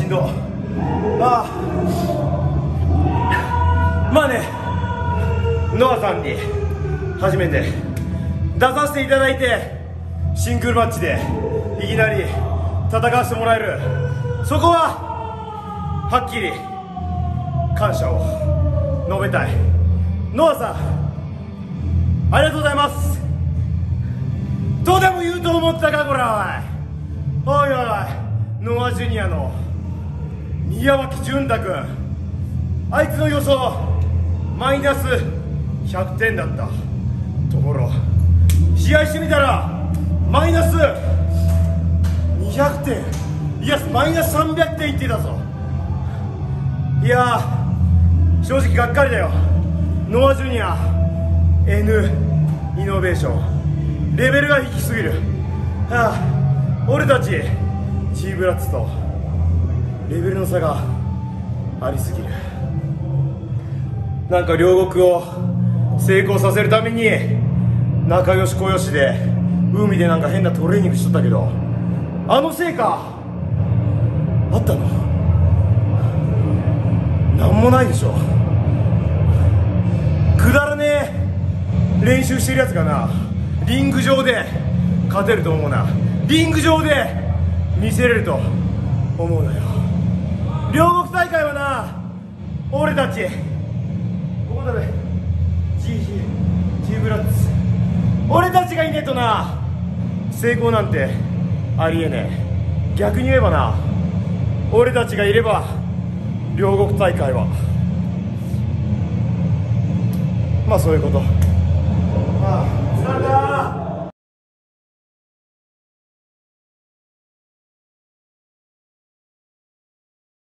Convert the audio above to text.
しんど。まあね、ノアさんに初めて出させていただいて、シングルマッチでいきなり戦わせてもらえる、そこははっきり感謝を述べたい。ノアさん、ありがとうございます。どうでも言うと思ったか、これは。おいおいおい、ノアジュニアの宮脇潤太君、あいつの予想マイナス100点だったところ、試合してみたらマイナス200点、いやマイナス300点いってたぞ。いやー、正直がっかりだよ。ノアジュニア N イノベーション、レベルが低すぎる。俺たちチーブラッツとレベルの差がありすぎる。なんか両国を成功させるために仲良し小良しで海でなんか変なトレーニングしとったけど、あの成果あったの？なんもないでしょ。くだらねえ練習してるやつがな、リング上で勝てると思うな。リング上で見せれると思うなよ。両国大会はな、俺たちここだべ G ブラッツ、俺たちがいねえとな、成功なんてありえねえ。逆に言えばな、俺たちがいれば両国大会はまあそういうこと。疲れたー。